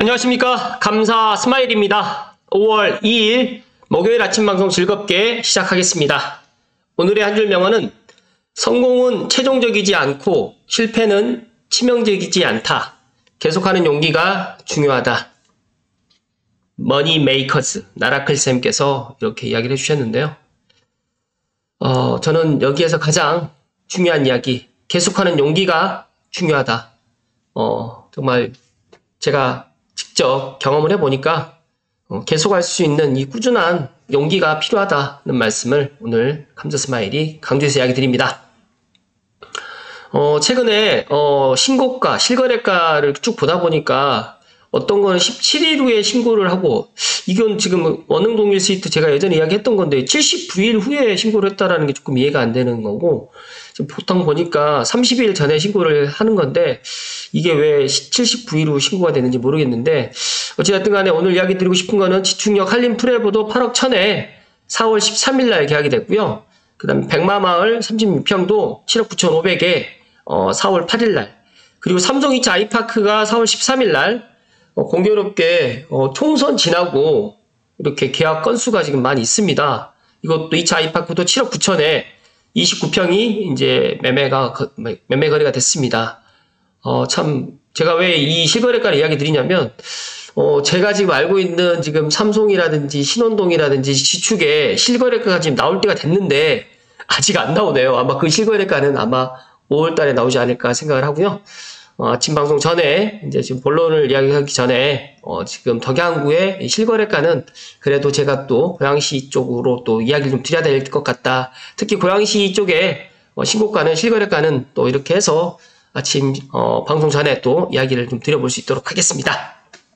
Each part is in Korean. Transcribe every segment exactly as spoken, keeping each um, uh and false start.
안녕하십니까. 감사 스마일입니다. 오월 이일 목요일 아침 방송 즐겁게 시작하겠습니다. 오늘의 한 줄 명언은 성공은 최종적이지 않고 실패는 치명적이지 않다. 계속하는 용기가 중요하다. 머니 메이커즈 나라클쌤께서 이렇게 이야기를 해주셨는데요. 어, 저는 여기에서 가장 중요한 이야기, 계속하는 용기가 중요하다. 어, 정말 제가 직접 경험을 해보니까 어, 계속할 수 있는 이 꾸준한 용기가 필요하다는 말씀을 오늘 감사 스마일이 강조해서 이야기 드립니다. 어, 최근에 어, 신고가, 실거래가를 쭉 보다 보니까 어떤 거는 십칠일 후에 신고를 하고, 이건 지금 원흥동일 스위트 제가 예전에 이야기했던 건데 칠십구일 후에 신고를 했다라는 게 조금 이해가 안 되는 거고, 지금 보통 보니까 삼십일 전에 신고를 하는 건데 이게 왜 칠십구일 후 신고가 되는지 모르겠는데, 어찌됐든 간에 오늘 이야기 드리고 싶은 거는 지축역 한림 프레보도 팔억 천에 사월 십삼일 날 계약이 됐고요. 그 다음에 백마마을 삼십육 평도 칠억 구천오백에 어, 사월 팔일 날, 그리고 삼성 이 차 아이파크가 사월 십삼일 날 어, 공교롭게 어, 총선 지나고 이렇게 계약 건수가 지금 많이 있습니다. 이것도 이 차 아이파크도 칠억 구천에 이십구 평이 이제 매매가 매매 거래가 됐습니다. 어, 참 제가 왜 이 실거래가를 이야기 드리냐면, 어, 제가 지금 알고 있는 지금 삼성이라든지 신원동이라든지 지축에 실거래가가 지금 나올 때가 됐는데 아직 안 나오네요. 아마 그 실거래가는 아마 오월 달에 나오지 않을까 생각을 하고요. 어, 아침 방송 전에 이제 지금 본론을 이야기하기 전에 어, 지금 덕양구의 실거래가는 그래도 제가 또 고양시 쪽으로 또 이야기를 좀 드려야 될 것 같다. 특히 고양시 쪽에 어, 신고가는 실거래가는 또 이렇게 해서 아침 어, 방송 전에 또 이야기를 좀 드려볼 수 있도록 하겠습니다.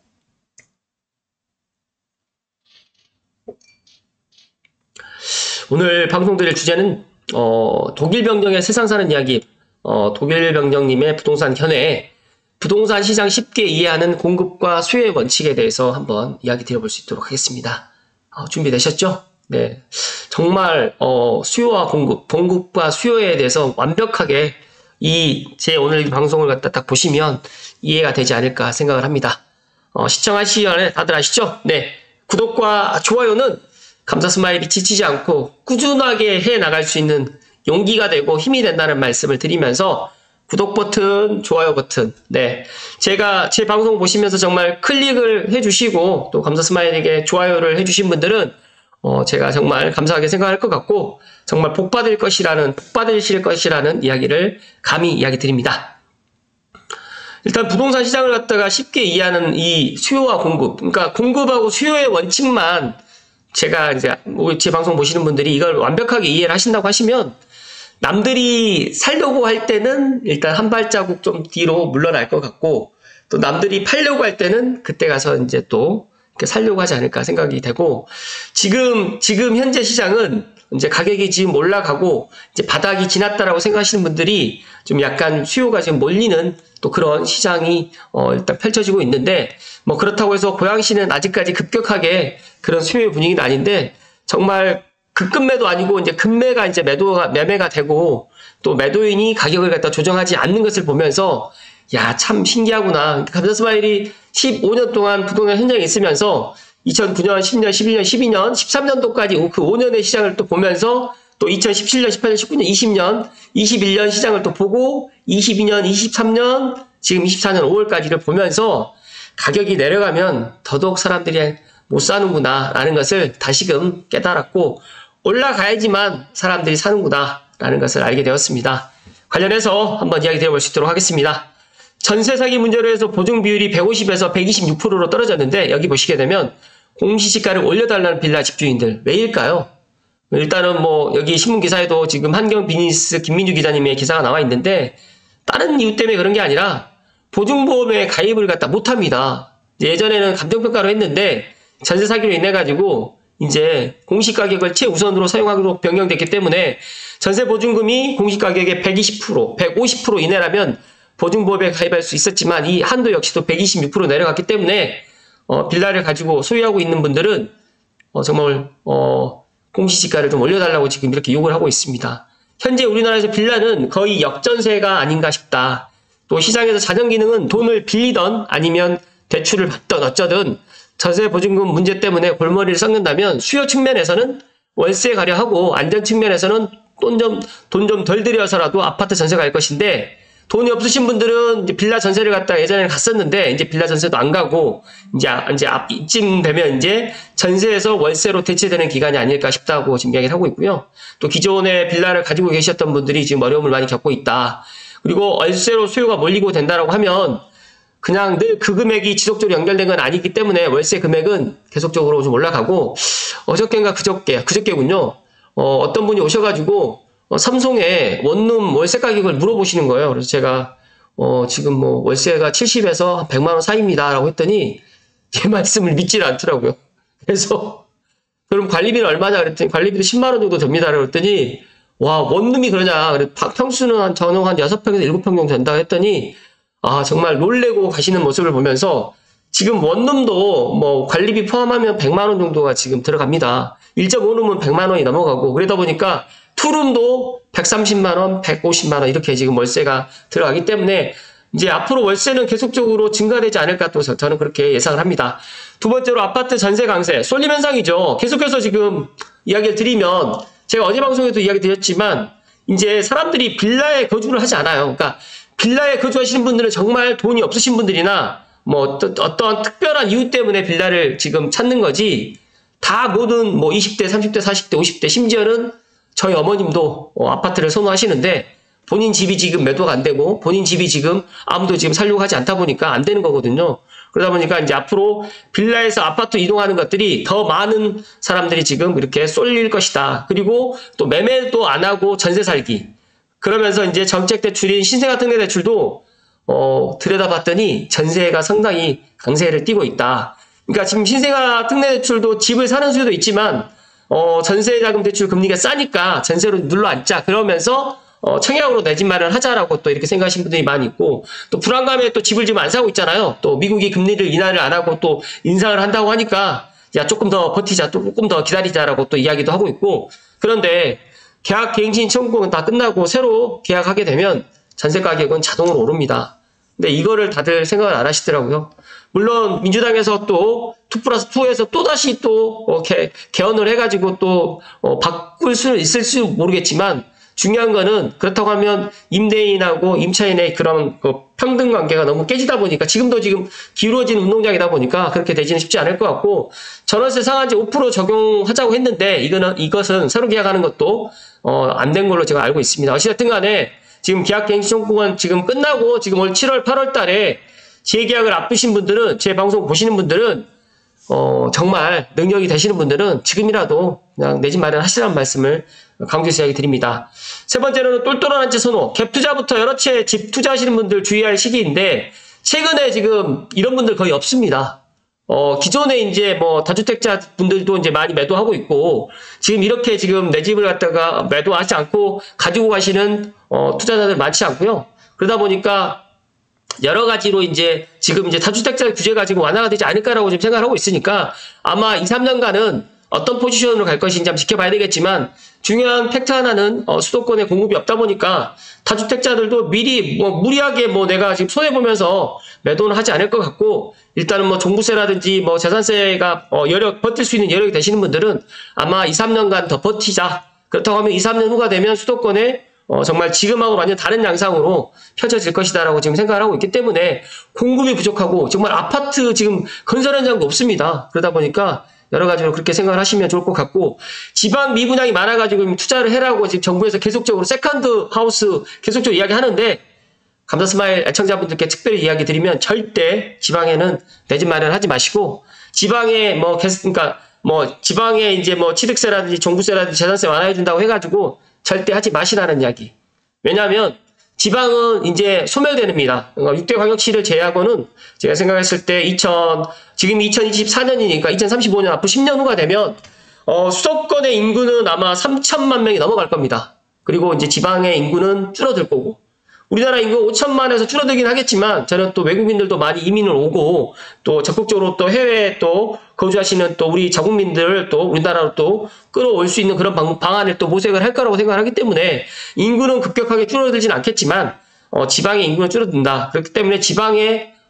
오늘 방송 드릴 주제는 어, 독일 병정의 세상 사는 이야기, 어, 독일 병정님의 부동산 현회, 부동산 시장 쉽게 이해하는 공급과 수요의 원칙에 대해서 한번 이야기 드려볼 수 있도록 하겠습니다. 어, 준비되셨죠? 네, 정말 어, 수요와 공급, 공급과 수요에 대해서 완벽하게 이 제 오늘 방송을 갖다 딱 보시면 이해가 되지 않을까 생각을 합니다. 어, 시청하시기 전에 다들 아시죠? 네, 구독과 좋아요는 감사 스마일이 지치지 않고 꾸준하게 해 나갈 수 있는 용기가 되고 힘이 된다는 말씀을 드리면서, 구독 버튼, 좋아요 버튼, 네, 제가 제 방송 보시면서 정말 클릭을 해주시고 또 감사 스마일에게 좋아요를 해주신 분들은 어, 제가 정말 감사하게 생각할 것 같고 정말 복 받을 것이라는, 복 받으실 것이라는 이야기를 감히 이야기 드립니다. 일단 부동산 시장을 갖다가 쉽게 이해하는 이 수요와 공급, 그러니까 공급하고 수요의 원칙만 제가 이제 제 방송 보시는 분들이 이걸 완벽하게 이해를 하신다고 하시면 남들이 살려고 할 때는 일단 한 발자국 좀 뒤로 물러날 것 같고, 또 남들이 팔려고 할 때는 그때 가서 이제 또 이렇게 살려고 하지 않을까 생각이 되고, 지금 지금 현재 시장은 이제 가격이 지금 올라가고 이제 바닥이 지났다라고 생각하시는 분들이 좀 약간 수요가 지금 몰리는 또 그런 시장이 어 일단 펼쳐지고 있는데, 뭐 그렇다고 해서 고양시는 아직까지 급격하게 그런 수요의 분위기는 아닌데, 정말 급급매도 아니고 이제 급매가 이제 매도가 매매가 되고 또 매도인이 가격을 갖다 조정하지 않는 것을 보면서 야, 참 신기하구나. 감사 스마일이 십오 년 동안 부동산 현장에 있으면서 이천구 년, 십 년, 십일 년, 십이 년, 십삼 년도까지 그 오 년의 시장을 또 보면서 또 이천십칠 년, 십팔 년, 십구 년, 이십 년, 이십일 년 시장을 또 보고 이십이 년, 이십삼 년, 지금 이십사 년 오월까지를 보면서 가격이 내려가면 더더욱 사람들이 못 사는구나 라는 것을 다시금 깨달았고, 올라가야지만 사람들이 사는구나 라는 것을 알게 되었습니다. 관련해서 한번 이야기 드려볼 수 있도록 하겠습니다. 전세 사기 문제로 해서 보증 비율이 백오십에서 백이십육 퍼센트로 떨어졌는데, 여기 보시게 되면 공시지가를 올려달라는 빌라 집주인들 왜일까요? 일단은 뭐 여기 신문 기사에도 지금 한경 비즈니스 김민주 기자님의 기사가 나와 있는데, 다른 이유 때문에 그런 게 아니라 보증보험에 가입을 갖다 못합니다. 예전에는 감정평가로 했는데 전세 사기로 인해 가지고 이제 공시가격을 최우선으로 사용하기로 변경됐기 때문에 전세 보증금이 공시가격의 백이십 퍼센트, 백오십 퍼센트 이내라면 보증보험에 가입할 수 있었지만 이 한도 역시도 백이십육 퍼센트 내려갔기 때문에 어, 빌라를 가지고 소유하고 있는 분들은 어, 정말 어, 공시지가를 좀 올려달라고 지금 이렇게 요구를 하고 있습니다. 현재 우리나라에서 빌라는 거의 역전세가 아닌가 싶다. 또 시장에서 자정 기능은 돈을 빌리던 아니면 대출을 받든 어쩌든 전세 보증금 문제 때문에 골머리를 썩는다면 수요 측면에서는 월세 가려 하고 안전 측면에서는 돈 좀 돈 좀 덜 들여서라도 아파트 전세 갈 것인데 돈이 없으신 분들은 이제 빌라 전세를 갖다가 예전에 갔었는데 이제 빌라 전세도 안 가고 이제 이제 앞 이쯤 되면 이제 전세에서 월세로 대체되는 기간이 아닐까 싶다고 지금 이야기를 하고 있고요. 또 기존에 빌라를 가지고 계셨던 분들이 지금 어려움을 많이 겪고 있다. 그리고 월세로 수요가 몰리고 된다라고 하면 그냥 늘 그 금액이 지속적으로 연결된 건 아니기 때문에 월세 금액은 계속적으로 좀 올라가고 어저께인가 그저께 그저께군요. 어, 어떤 분이 오셔가지고 어, 삼성에 원룸 월세 가격을 물어보시는 거예요. 그래서 제가 어, 지금 뭐 월세가 칠십에서 백만 원 사이입니다라고 했더니 제 말씀을 믿질 않더라고요. 그래서 그럼 관리비는 얼마냐 그랬더니 관리비도 십만 원 정도 됩니다. 그랬더니 와 원룸이 그러냐. 그래 평수는 한 전용 한 여섯 평에서 일곱 평 정도 된다고 했더니 아 정말 놀래고 가시는 모습을 보면서 지금 원룸도 뭐 관리비 포함하면 백만 원 정도가 지금 들어갑니다. 일 점 오 룸은 백만 원이 넘어가고 그러다 보니까 투룸도 백삼십만 원, 백오십만 원 이렇게 지금 월세가 들어가기 때문에 이제 앞으로 월세는 계속적으로 증가되지 않을까 또 저는 그렇게 예상을 합니다. 두 번째로 아파트 전세 강세, 쏠림 현상이죠. 계속해서 지금 이야기를 드리면 제가 어제 방송에도 이야기 드렸지만 이제 사람들이 빌라에 거주를 하지 않아요. 그러니까 빌라에 거주하시는 분들은 정말 돈이 없으신 분들이나 뭐 어떤, 어떤 특별한 이유 때문에 빌라를 지금 찾는 거지 다 모든 뭐 이십 대, 삼십 대, 사십 대, 오십 대 심지어는 저희 어머님도 어, 아파트를 선호하시는데 본인 집이 지금 매도가 안 되고 본인 집이 지금 아무도 지금 살려고 하지 않다 보니까 안 되는 거거든요. 그러다 보니까 이제 앞으로 빌라에서 아파트 이동하는 것들이 더 많은 사람들이 지금 이렇게 쏠릴 것이다. 그리고 또 매매도 안 하고 전세 살기. 그러면서 이제 정책 대출인 신생아 특례 대출도 어, 들여다봤더니 전세가 상당히 강세를 띠고 있다. 그러니까 지금 신생아 특례 대출도 집을 사는 수요도 있지만 어, 전세자금 대출 금리가 싸니까 전세로 눌러앉자. 그러면서 어, 청약으로 내 집 마련하자라고 또 이렇게 생각하시는 분들이 많이 있고 또 불안감에 또 집을 지금 안 사고 있잖아요. 또 미국이 금리를 인하를 안 하고 또 인상을 한다고 하니까 야 조금 더 버티자, 조금 더 기다리자라고 또 이야기도 하고 있고 그런데 계약 갱신 청구는 다 끝나고 새로 계약하게 되면 전세 가격은 자동으로 오릅니다. 근데 이거를 다들 생각을 안 하시더라고요. 물론 민주당에서 또 투 플러스 투에서 또다시 또 어, 개, 개헌을 해가지고 또 어, 바꿀 수는 있을지 모르겠지만 중요한 거는 그렇다고 하면 임대인하고 임차인의 그런 그 평등 관계가 너무 깨지다 보니까 지금도 지금 기울어진 운동장이다 보니까 그렇게 되지는 쉽지 않을 것 같고 전월세 상한제 오 퍼센트 적용하자고 했는데 이거는 이것은 새로 계약하는 것도 어, 안 된 걸로 제가 알고 있습니다. 어찌됐든 간에 지금 계약갱신 청구가 지금 끝나고 지금 올 칠월, 팔월 달에 재계약을 앞두신 분들은 제 방송 보시는 분들은 어, 정말 능력이 되시는 분들은 지금이라도 그냥 내 집 마련하시라는 말씀을 강조해서 이야기 드립니다. 세 번째로는 똘똘한 한 채 선호. 갭 투자부터 여러 채 집 투자하시는 분들 주의할 시기인데 최근에 지금 이런 분들 거의 없습니다. 어, 기존에 이제 뭐 다주택자 분들도 이제 많이 매도하고 있고 지금 이렇게 지금 내 집을 갖다가 매도하지 않고 가지고 가시는 어, 투자자들 많지 않고요. 그러다 보니까 여러 가지로 이제 지금 이제 다주택자 규제가 지금 완화가 되지 않을까라고 지금 생각을 하고 있으니까 아마 이, 삼 년간은 어떤 포지션으로 갈 것인지 한번 지켜봐야 되겠지만 중요한 팩트 하나는 어, 수도권에 공급이 없다 보니까 다주택자들도 미리 뭐 무리하게 뭐 내가 지금 손해보면서 매도는 하지 않을 것 같고 일단은 뭐 종부세라든지 뭐 재산세가 어, 여력, 버틸 수 있는 여력이 되시는 분들은 아마 이, 삼 년간 더 버티자. 그렇다고 하면 이, 삼 년 후가 되면 수도권에 어, 정말 지금하고 완전 다른 양상으로 펼쳐질 것이다라고 지금 생각을 하고 있기 때문에 공급이 부족하고 정말 아파트 지금 건설 현장도 없습니다. 그러다 보니까 여러 가지로 그렇게 생각을 하시면 좋을 것 같고 지방 미분양이 많아가지고 투자를 해라고 지금 정부에서 계속적으로 세컨드 하우스 계속적으로 이야기하는데 감사스마일 애청자분들께 특별히 이야기 드리면 절대 지방에는 내 집 마련하지 마시고 지방에 뭐 그러니까 뭐 지방에 이제 뭐 취득세라든지 종부세라든지 재산세 완화해준다고 해가지고 절대 하지 마시라는 이야기. 왜냐하면 지방은 이제 소멸됩니다. 육 대 광역시를 제외하고는 제가 생각했을 때 이천 지금이 이천이십사 년이니까 이천삼십오 년 앞으로 십 년 후가 되면 어, 수도권의 인구는 아마 삼천만 명이 넘어갈 겁니다. 그리고 이제 지방의 인구는 줄어들 거고 우리나라 인구 오천만에서 줄어들긴 하겠지만 저는 또 외국인들도 많이 이민을 오고 또 적극적으로 또 해외에 또 거주하시는 또 우리 자국민들을 또 우리나라로 또 끌어올 수 있는 그런 방, 방안을 또 모색을 할 거라고 생각을 하기 때문에 인구는 급격하게 줄어들진 않겠지만 어, 지방의 인구는 줄어든다. 그렇기 때문에 지방에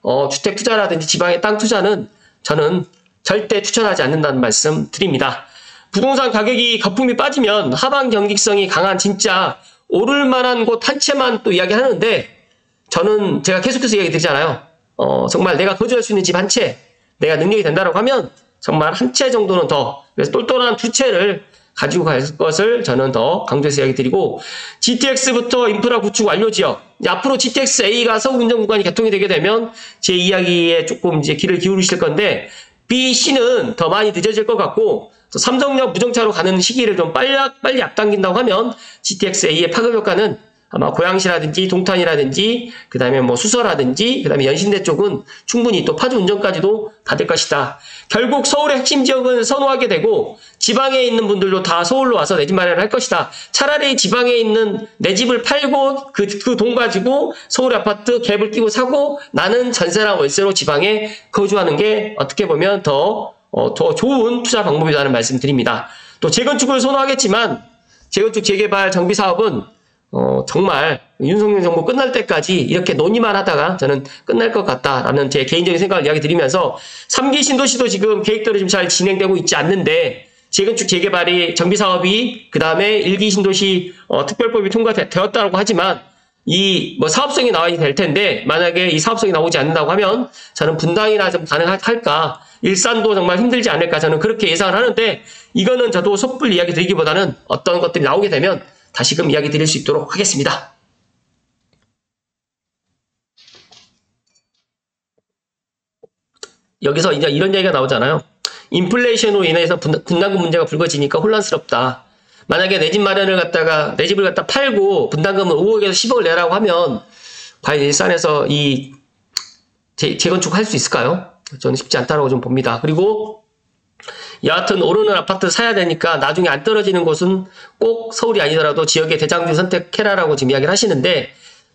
어, 주택 투자라든지 지방의 땅 투자는 저는 절대 추천하지 않는다는 말씀 드립니다. 부동산 가격이 거품이 빠지면 하방 경직성이 강한 진짜 오를 만한 곳 한 채만 또 이야기하는데, 저는 제가 계속해서 이야기 드리잖아요. 어, 정말 내가 거주할 수 있는 집 한 채, 내가 능력이 된다고 하면 정말 한 채 정도는 더, 그래서 똘똘한 두 채를 가지고 갈 것을 저는 더 강조해서 이야기 드리고, 지티엑스부터 인프라 구축 완료 지역, 앞으로 지티엑스 A가 서울 운전 구간이 개통이 되게 되면 제 이야기에 조금 이제 귀를 기울이실 건데, B, C는 더 많이 늦어질 것 같고, 또 삼성역 무정차로 가는 시기를 좀 빨리, 빨리 앞당긴다고 하면 지티엑스 A의 파급 효과는 아마 고양시라든지 동탄이라든지 그 다음에 뭐 수서라든지 그 다음에 연신내 쪽은 충분히 또 파주 운전까지도 다 될 것이다. 결국 서울의 핵심 지역은 선호하게 되고 지방에 있는 분들도 다 서울로 와서 내 집 마련을 할 것이다. 차라리 지방에 있는 내 집을 팔고 그, 그 돈 가지고 서울 아파트 갭을 끼고 사고 나는 전세나 월세로 지방에 거주하는 게 어떻게 보면 더, 어, 더 좋은 투자 방법이라는 말씀 드립니다. 또 재건축을 선호하겠지만 재건축 재개발 정비 사업은 어, 정말 윤석열 정부 끝날 때까지 이렇게 논의만 하다가 저는 끝날 것 같다라는 제 개인적인 생각을 이야기 드리면서 삼 기 신도시도 지금 계획대로 좀 잘 진행되고 있지 않는데, 재건축 재개발이 정비 사업이 그 다음에 일 기 신도시 어, 특별법이 통과되었다고 하지만 이 뭐 사업성이 나와야 될 텐데, 만약에 이 사업성이 나오지 않는다고 하면 저는 분당이나 좀 가능할까, 일산도 정말 힘들지 않을까, 저는 그렇게 예상을 하는데, 이거는 저도 섣불리 이야기 드리기보다는 어떤 것들이 나오게 되면 다시금 이야기 드릴 수 있도록 하겠습니다. 여기서 이제 이런 얘기가 나오잖아요. 인플레이션으로 인해서 분담금 문제가 불거지니까 혼란스럽다. 만약에 내 집 마련을 갖다가 내 집을 갖다 팔고 분담금을 오억에서 십억을 내라고 하면 과연 일산에서 이 재, 재건축 할 수 있을까요? 저는 쉽지 않다고 좀 봅니다. 그리고 여하튼 오르는 아파트 사야 되니까 나중에 안 떨어지는 곳은 꼭 서울이 아니더라도 지역의 대장주 선택해라라고 지금 이야기를 하시는데,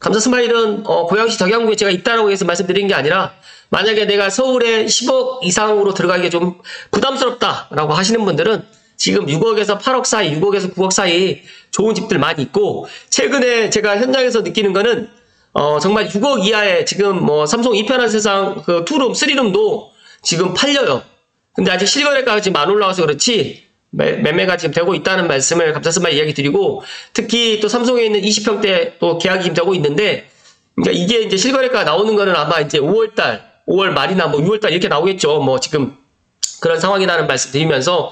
감사스마일은 어, 고양시 덕양구에 제가 있다라고 해서 말씀드린 게 아니라, 만약에 내가 서울에 십억 이상으로 들어가기가 좀 부담스럽다라고 하시는 분들은 지금 육억에서 팔억 사이, 육억에서 구억 사이 좋은 집들 많이 있고, 최근에 제가 현장에서 느끼는 거는 어, 정말 육억 이하에 지금 뭐 삼성 이편한 세상 그 투룸, 쓰리룸도 지금 팔려요. 근데 아직 실거래가가 지금 안 올라와서 그렇지 매, 매매가 지금 되고 있다는 말씀을 감사스마일 이야기 드리고, 특히 또 삼성에 있는 이십 평대 또 계약이 지금 되고 있는데, 그러니까 이게 이제 실거래가 나오는 거는 아마 이제 오월달, 오월 말이나 뭐 유월달 이렇게 나오겠죠. 뭐 지금 그런 상황이라는 말씀 드리면서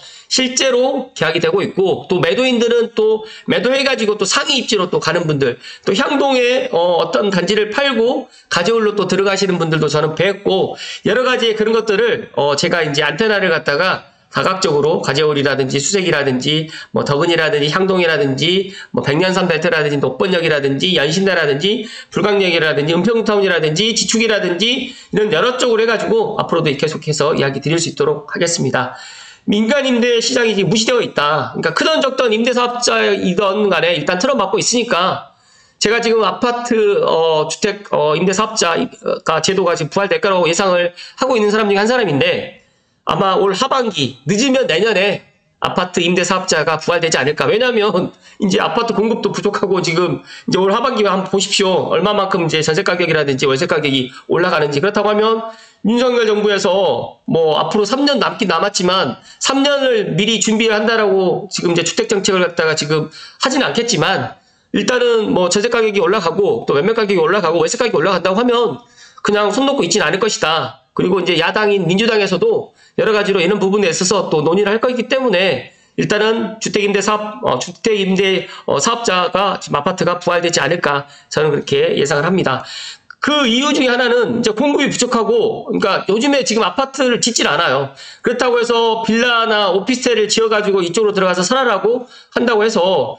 실제로 계약이 되고 있고, 또 매도인들은 또 매도해가지고 또 상위 입지로 또 가는 분들, 또 향동에 어, 어떤 단지를 팔고 가재울로 또 들어가시는 분들도 저는 뵀고, 여러 가지 그런 것들을 어, 제가 이제 안테나를 갖다가 다각적으로 가재울이라든지 수색이라든지 뭐 덕은이라든지 향동이라든지 뭐 백년산 벨트라든지 녹번역이라든지 연신내라든지 불광역이라든지 은평타운이라든지 지축이라든지 이런 여러 쪽으로 해가지고 앞으로도 계속해서 이야기 드릴 수 있도록 하겠습니다. 민간 임대 시장이 지금 무시되어 있다. 그러니까 크던 적던 임대사업자이던 간에 일단 틀어막고 있으니까, 제가 지금 아파트 어, 주택 어, 임대사업자가 제도가 지금 부활될 거라고 예상을 하고 있는 사람 중에 한 사람인데, 아마 올 하반기 늦으면 내년에 아파트 임대사업자가 부활되지 않을까. 왜냐하면 이제 아파트 공급도 부족하고 지금 이제 올 하반기만 한번 보십시오. 얼마만큼 이제 전세 가격이라든지 월세 가격이 올라가는지. 그렇다고 하면 윤석열 정부에서 뭐 앞으로 삼 년 남긴 남았지만 삼 년을 미리 준비를 한다라고 지금 이제 주택 정책을 갖다가 지금 하지는 않겠지만, 일단은 뭐 전세 가격이 올라가고 또 매매 가격이 올라가고 월세 가격이 올라간다고 하면 그냥 손 놓고 있지는 않을 것이다. 그리고 이제 야당인 민주당에서도 여러 가지로 이런 부분에 있어서 또 논의를 할 거기 때문에 일단은 주택임대 사업, 어, 주택임대 어, 사업자가 지금 아파트가 부활되지 않을까, 저는 그렇게 예상을 합니다. 그 이유 중에 하나는 이제 공급이 부족하고, 그러니까 요즘에 지금 아파트를 짓질 않아요. 그렇다고 해서 빌라나 오피스텔을 지어가지고 이쪽으로 들어가서 살아라고 한다고 해서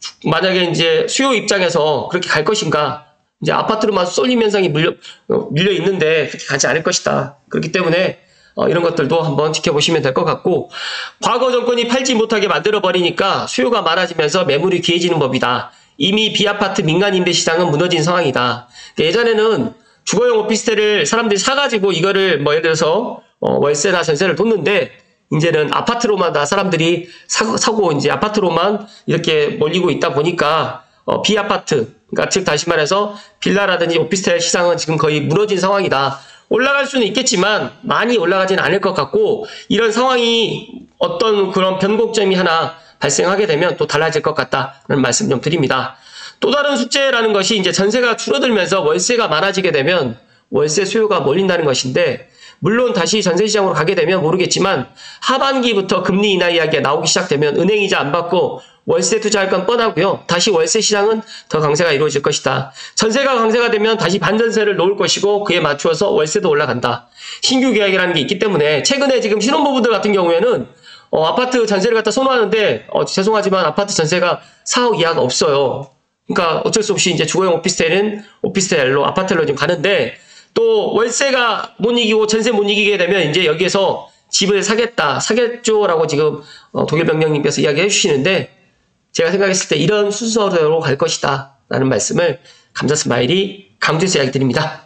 만약에 이제 수요 입장에서 그렇게 갈 것인가, 이제 아파트로만 쏠림 현상이 밀려, 밀려 있는데 그렇게 가지 않을 것이다. 그렇기 때문에 어, 이런 것들도 한번 지켜보시면 될 것 같고, 과거 정권이 팔지 못하게 만들어버리니까 수요가 많아지면서 매물이 귀해지는 법이다. 이미 비아파트 민간 임대 시장은 무너진 상황이다. 예전에는 주거용 오피스텔을 사람들이 사가지고 이거를 뭐 예를 들어서 어, 월세나 전세를 뒀는데, 이제는 아파트로만 다 사람들이 사, 사고 이제 아파트로만 이렇게 몰리고 있다 보니까 어, 비아파트, 그러니까 즉 다시 말해서 빌라라든지 오피스텔 시장은 지금 거의 무너진 상황이다. 올라갈 수는 있겠지만 많이 올라가지는 않을 것 같고 이런 상황이 어떤 그런 변곡점이 하나 발생하게 되면 또 달라질 것 같다는 말씀 좀 드립니다. 또 다른 숙제라는 것이 이제 전세가 줄어들면서 월세가 많아지게 되면 월세 수요가 몰린다는 것인데 물론 다시 전세시장으로 가게 되면 모르겠지만 하반기부터 금리 인하 이야기가 나오기 시작되면 은행이자 안 받고 월세 투자할 건 뻔하고요. 다시 월세 시장은 더 강세가 이루어질 것이다. 전세가 강세가 되면 다시 반전세를 놓을 것이고 그에 맞추어서 월세도 올라간다. 신규 계약이라는 게 있기 때문에 최근에 지금 신혼부부들 같은 경우에는 어, 아파트 전세를 갖다 선호하는데 어, 죄송하지만 아파트 전세가 사억 이하가 없어요. 그러니까 어쩔 수 없이 이제 주거용 오피스텔은 오피스텔로 아파트로 지금 가는데 또 월세가 못 이기고 전세 못 이기게 되면 이제 여기에서 집을 사겠다, 사겠죠라고 지금 어, 독일 병력님께서 이야기해 주시는데 제가 생각했을 때 이런 순서대로 갈 것이다 라는 말씀을 감자 스마일이 강조해서 이야기 드립니다.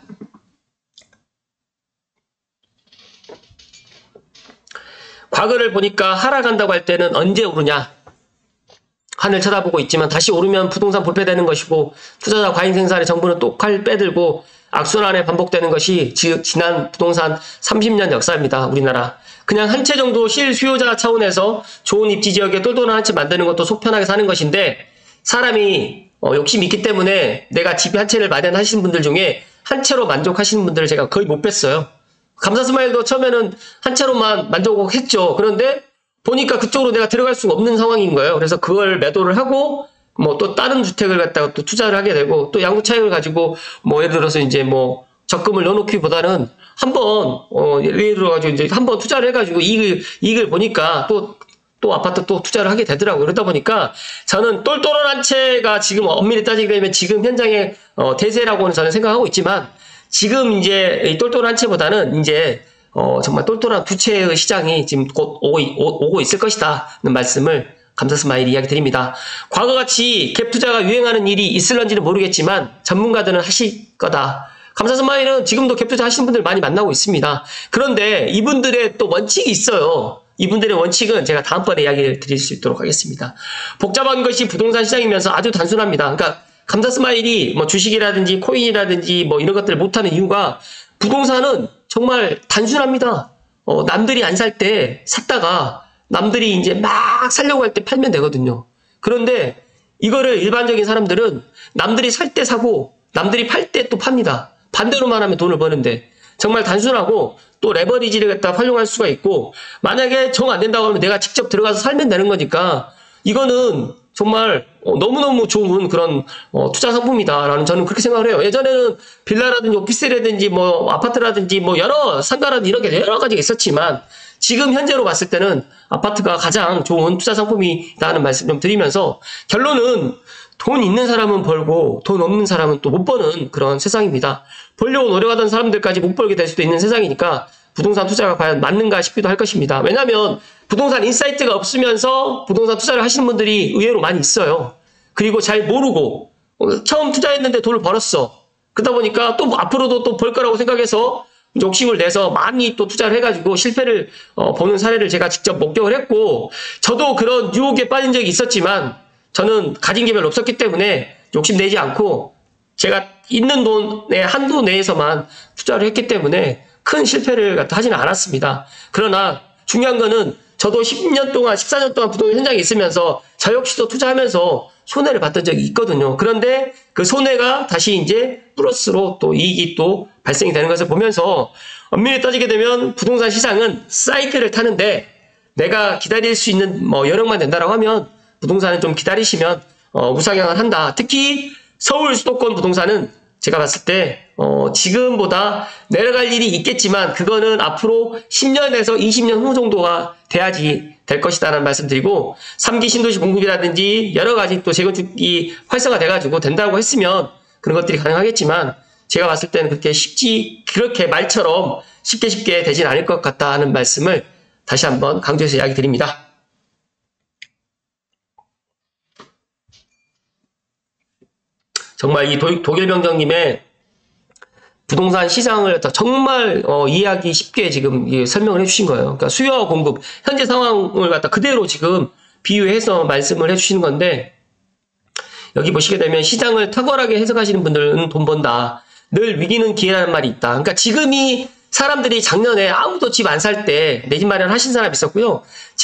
과거를 보니까 하락한다고 할 때는 언제 오르냐? 하늘 쳐다보고 있지만 다시 오르면 부동산 불패되는 것이고 투자자 과잉 생산에 정부는 또 칼 빼들고 악순환에 반복되는 것이 지, 지난 부동산 삼십 년 역사입니다. 우리나라. 그냥 한 채 정도 실수요자 차원에서 좋은 입지 지역에 똘똘한 한 채 만드는 것도 속 편하게 사는 것인데 사람이 어, 욕심이 있기 때문에 내가 집 한 채를 마련하시는 분들 중에 한 채로 만족하시는 분들을 제가 거의 못 뵀어요. 감사 스마일도 처음에는 한 채로만 만족했죠. 그런데 보니까 그쪽으로 내가 들어갈 수가 없는 상황인 거예요. 그래서 그걸 매도를 하고 뭐 또 다른 주택을 갖다가 또 투자를 하게 되고 또 양도 차익을 가지고 뭐 예를 들어서 이제 뭐 적금을 넣어놓기보다는 한번 어 예를 들어가지고 이제 한번 투자를 해가지고 이익을 이익을 보니까 또 또 아파트 또 투자를 하게 되더라고요. 그러다 보니까 저는 똘똘한 한 채가 지금 엄밀히 따지게 되면 지금 현장의 어 대세라고는 저는 생각하고 있지만 지금 이제 이 똘똘한 한 채보다는 이제 어 정말 똘똘한 두 채의 시장이 지금 곧 오고, 오고 있을 것이다는 말씀을 감사 스마일이 이야기 드립니다. 과거같이 갭 투자가 유행하는 일이 있을런지는 모르겠지만 전문가들은 하실 거다. 감사 스마일은 지금도 갭 투자 하시는 분들 많이 만나고 있습니다. 그런데 이분들의 또 원칙이 있어요. 이분들의 원칙은 제가 다음번에 이야기를 드릴 수 있도록 하겠습니다. 복잡한 것이 부동산 시장이면서 아주 단순합니다. 그러니까 감사 스마일이 뭐 주식이라든지 코인이라든지 뭐 이런 것들을 못하는 이유가 부동산은 정말 단순합니다. 어, 남들이 안 살 때 샀다가 남들이 이제 막 살려고 할 때 팔면 되거든요. 그런데 이거를 일반적인 사람들은 남들이 살 때 사고 남들이 팔 때 또 팝니다. 반대로만 하면 돈을 버는데 정말 단순하고 또 레버리지를 갖다 활용할 수가 있고 만약에 정 안 된다고 하면 내가 직접 들어가서 살면 되는 거니까 이거는 정말 너무너무 좋은 그런 어, 투자 상품이다라는 저는 그렇게 생각을 해요. 예전에는 빌라라든지 오피스라든지 뭐 아파트라든지 뭐 여러 상가라든지 이렇게 여러 가지가 있었지만 지금 현재로 봤을 때는 아파트가 가장 좋은 투자 상품이라는 말씀 좀 드리면서 결론은 돈 있는 사람은 벌고 돈 없는 사람은 또 못 버는 그런 세상입니다. 벌려고 노력하던 사람들까지 못 벌게 될 수도 있는 세상이니까 부동산 투자가 과연 맞는가 싶기도 할 것입니다. 왜냐하면 부동산 인사이트가 없으면서 부동산 투자를 하시는 분들이 의외로 많이 있어요. 그리고 잘 모르고 처음 투자했는데 돈을 벌었어. 그러다 보니까 또 앞으로도 또 벌 거라고 생각해서 욕심을 내서 많이 또 투자를 해가지고 실패를 어, 보는 사례를 제가 직접 목격을 했고 저도 그런 유혹에 빠진 적이 있었지만 저는 가진 게 별로 없었기 때문에 욕심내지 않고 제가 있는 돈의 한도 내에서만 투자를 했기 때문에 큰 실패를 갖다 하지는 않았습니다. 그러나 중요한 거는 저도 십 년 동안, 십사 년 동안 부동산 현장에 있으면서 저 역시도 투자하면서 손해를 봤던 적이 있거든요. 그런데 그 손해가 다시 이제 플러스로 또 이익이 또 발생이 되는 것을 보면서 엄밀히 따지게 되면 부동산 시장은 사이클을 타는데 내가 기다릴 수 있는 뭐 여력만 된다라고 하면 부동산은 좀 기다리시면 어, 우상향을 한다. 특히 서울 수도권 부동산은 제가 봤을 때 어, 지금보다 내려갈 일이 있겠지만 그거는 앞으로 십 년에서 이십 년 후 정도가 돼야지 될 것이다라는 말씀드리고 삼 기 신도시 공급이라든지 여러 가지 또 재건축이 활성화돼가지고 된다고 했으면 그런 것들이 가능하겠지만 제가 봤을 때는 그렇게 쉽지 그렇게 말처럼 쉽게 쉽게 되진 않을 것 같다는 말씀을 다시 한번 강조해서 이야기 드립니다. 정말 이 도, 독일병정님의 부동산 시장을 정말 어, 이해하기 쉽게 지금 예, 설명을 해주신 거예요. 그러니까 수요와 공급, 현재 상황을 갖다 그대로 지금 비유해서 말씀을 해주시는 건데 여기 보시게 되면 시장을 탁월하게 해석하시는 분들은 돈 번다. 늘 위기는 기회라는 말이 있다. 그러니까 지금이 사람들이 작년에 아무도 집 안 살 때 내 집 마련하신 사람 있었고요.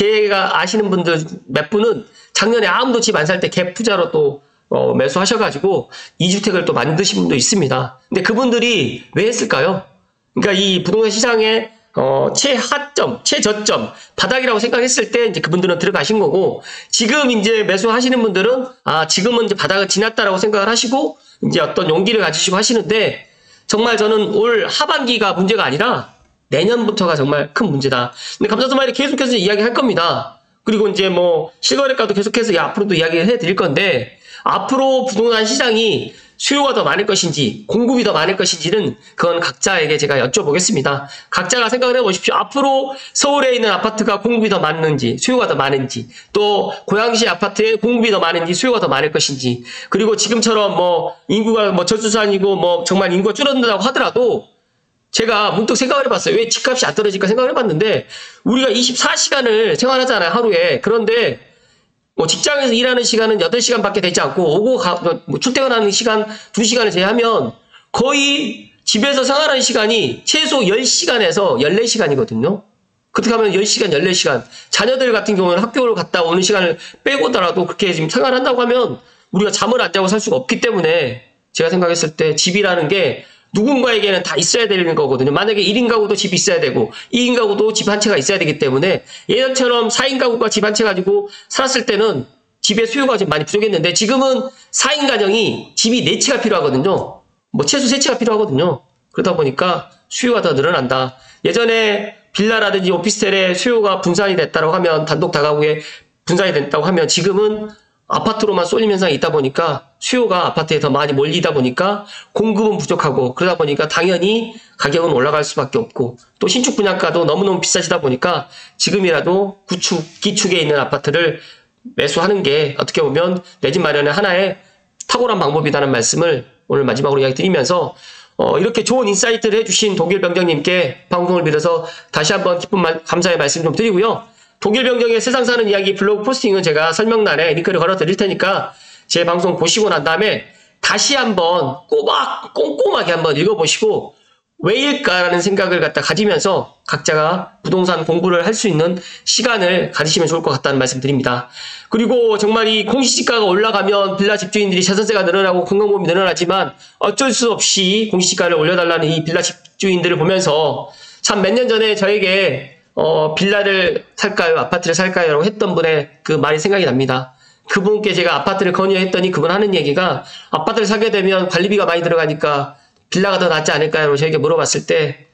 제가 아시는 분들 몇 분은 작년에 아무도 집 안 살 때 갭 투자로 또 어, 매수하셔가지고 이주택을 또 만드신 분도 있습니다. 근데 그분들이 왜 했을까요? 그러니까 이 부동산 시장의 어, 최하점, 최저점, 바닥이라고 생각했을 때 이제 그분들은 들어가신 거고, 지금 이제 매수하시는 분들은 아, 지금은 이제 바닥을 지났다라고 생각을 하시고 이제 어떤 용기를 가지시고 하시는데, 정말 저는 올 하반기가 문제가 아니라 내년부터가 정말 큰 문제다. 근데 감사스마일이 계속해서 이야기할 겁니다. 그리고 이제 뭐 실거래가도 계속해서 앞으로도 이야기를 해드릴 건데, 앞으로 부동산 시장이 수요가 더 많을 것인지 공급이 더 많을 것인지는 그건 각자에게 제가 여쭤보겠습니다. 각자가 생각을 해보십시오. 앞으로 서울에 있는 아파트가 공급이 더 많은지 수요가 더 많은지, 또 고양시 아파트에 공급이 더 많은지 수요가 더 많을 것인지, 그리고 지금처럼 뭐 인구가 뭐 저수산이고 뭐 정말 인구가 줄어든다고 하더라도 제가 문득 생각을 해봤어요. 왜 집값이 안 떨어질까 생각을 해봤는데, 우리가 이십사 시간을 생활하잖아요, 하루에. 그런데 뭐 직장에서 일하는 시간은 여덟 시간밖에 되지 않고, 오고 가, 뭐 출퇴근하는 시간 두 시간을 제외하면 거의 집에서 생활하는 시간이 최소 열 시간에서 열네 시간이거든요. 그렇게 하면 열 시간, 열네 시간. 자녀들 같은 경우는 학교를 갔다 오는 시간을 빼고더라도 그렇게 지금 생활한다고 하면 우리가 잠을 안 자고 살 수가 없기 때문에, 제가 생각했을 때 집이라는 게 누군가에게는 다 있어야 되는 거거든요. 만약에 일 인 가구도 집이 있어야 되고 이 인 가구도 집 한 채가 있어야 되기 때문에, 예전처럼 사 인 가구가 집 한 채 가지고 살았을 때는 집의 수요가 좀 많이 부족했는데, 지금은 사 인 가정이 집이 네 채가 필요하거든요. 뭐 최소 세 채가 필요하거든요. 그러다 보니까 수요가 더 늘어난다. 예전에 빌라라든지 오피스텔의 수요가 분산이 됐다고 하면, 단독 다가구에 분산이 됐다고 하면, 지금은 아파트로만 쏠림 현상이 있다 보니까 수요가 아파트에 더 많이 몰리다 보니까 공급은 부족하고, 그러다 보니까 당연히 가격은 올라갈 수밖에 없고, 또 신축 분양가도 너무너무 비싸지다 보니까 지금이라도 구축, 기축에 있는 아파트를 매수하는 게 어떻게 보면 내 집 마련의 하나의 탁월한 방법이라는 말씀을 오늘 마지막으로 이야기 드리면서, 어, 이렇게 좋은 인사이트를 해주신 독일병정님께 방송을 빌어서 다시 한번 기쁜 말, 감사의 말씀 좀 드리고요. 독일병정의 세상 사는 이야기 블로그 포스팅은 제가 설명란에 링크를 걸어 드릴 테니까 제 방송 보시고 난 다음에 다시 한번 꼬박 꼼꼼하게 한번 읽어보시고 왜일까라는 생각을 갖다 가지면서 각자가 부동산 공부를 할 수 있는 시간을 가지시면 좋을 것 같다는 말씀 드립니다. 그리고 정말 이 공시지가가 올라가면 빌라 집주인들이 재산세가 늘어나고 건강보험이 늘어나지만 어쩔 수 없이 공시지가를 올려달라는 이 빌라 집주인들을 보면서, 참 몇 년 전에 저에게 어, 빌라를 살까요? 아파트를 살까요? 라고 했던 분의 그 말이 생각이 납니다. 그분께 제가 아파트를 건의했더니 그분 하는 얘기가, 아파트를 사게 되면 관리비가 많이 들어가니까 빌라가 더 낫지 않을까요? 라고 저에게 물어봤을 때,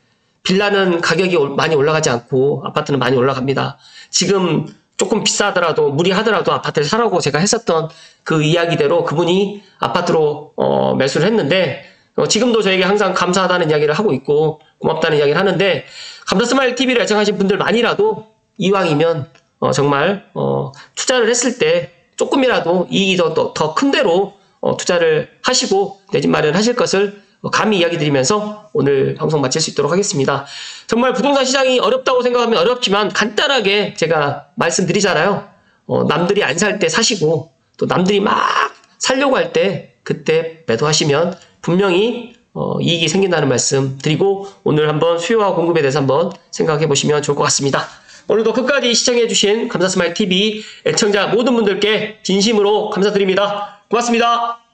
빌라는 가격이 많이 올라가지 않고 아파트는 많이 올라갑니다. 지금 조금 비싸더라도 무리하더라도 아파트를 사라고 제가 했었던 그 이야기대로 그분이 아파트로 어, 매수를 했는데, 어, 지금도 저에게 항상 감사하다는 이야기를 하고 있고 고맙다는 이야기를 하는데, 감사스마일 티비를 애청하신 분들만이라도 이왕이면 어, 정말 어, 투자를 했을 때 조금이라도 이익이 더, 더, 더 큰 데로 어, 투자를 하시고 내 집 마련하실 것을 감히 이야기 드리면서 오늘 방송 마칠 수 있도록 하겠습니다. 정말 부동산 시장이 어렵다고 생각하면 어렵지만 간단하게 제가 말씀드리잖아요. 어, 남들이 안 살 때 사시고, 또 남들이 막 살려고 할 때 그때 매도하시면 분명히 어, 이익이 생긴다는 말씀 드리고, 오늘 한번 수요와 공급에 대해서 한번 생각해 보시면 좋을 것 같습니다. 오늘도 끝까지 시청해 주신 감사스마일 티비 애청자 모든 분들께 진심으로 감사드립니다. 고맙습니다.